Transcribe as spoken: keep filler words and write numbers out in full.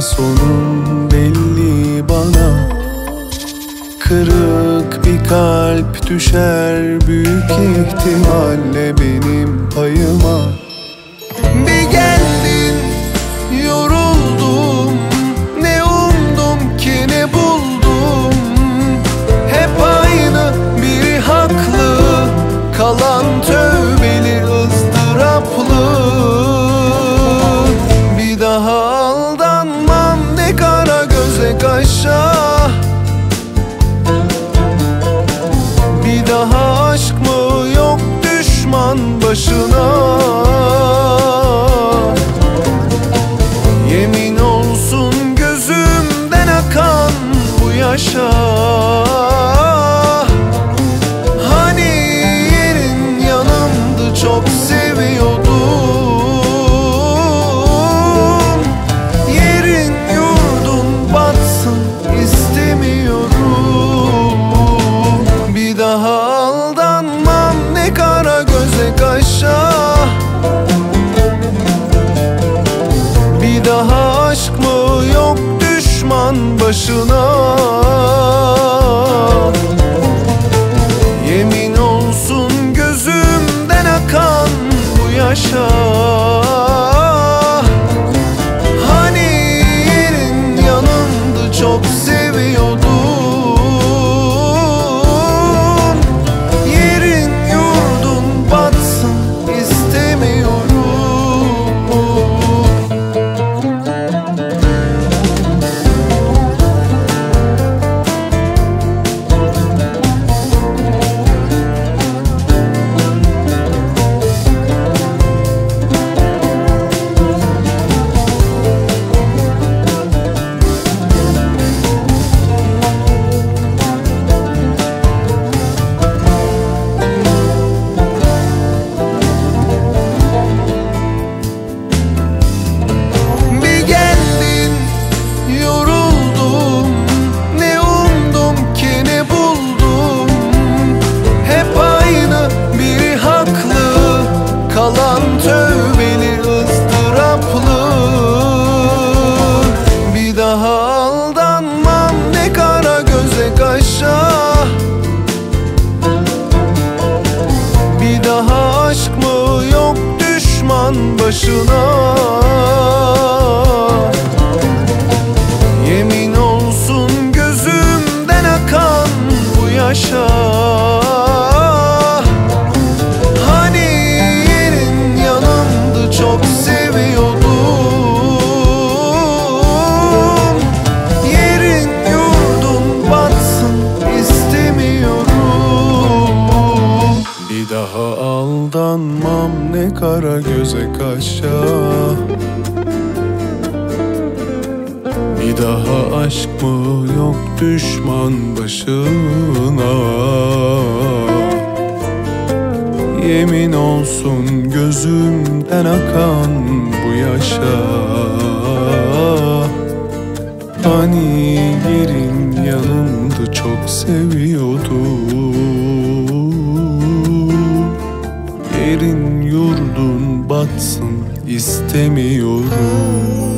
ama sonun belli bana. Kırık bir kalp düşer büyük ihtimalle benim payıma. Bir geldin, yoruldum, ne umdum ki ne buldum. Hep aynı, biri haklı, kalan tövbeli ızdıraplı. Bir daha aldanmam, ne kara göze kaşa. Bir daha aşk mı yok düşman başına. Yemin olsun gözümden akan bu yaşa. Hani yerin yanımdı, çok seviyordum. Yerin yurdun batsın istemiyorum. Bir daha aldanmam, ne kara göze kaşa. Bir daha aşk mı yok düşman başına. Yemin olsun gözümden akan bu yaşa. Hani yerin yanımdı, çok seviyordum. Yerin yurdun batsın istemiyorum. Kalan tövbeli ızdıraplı. Bir daha aldanmam, ne kara göze kaşa. Bir daha aşk mı yok düşman başına. Yemin olsun gözümden akan bu yaşa. Çok seviyordum. Yerin yurdun batsın istemiyorum. Bir daha aldanmam, ne kara göze kaşa. Bir daha aşk mı yok düşman başına. Yemin olsun gözümden akan bu yaşa. Hani yerin yanımdı, çok seviyordum. Yerin yurdun batsın istemiyorum.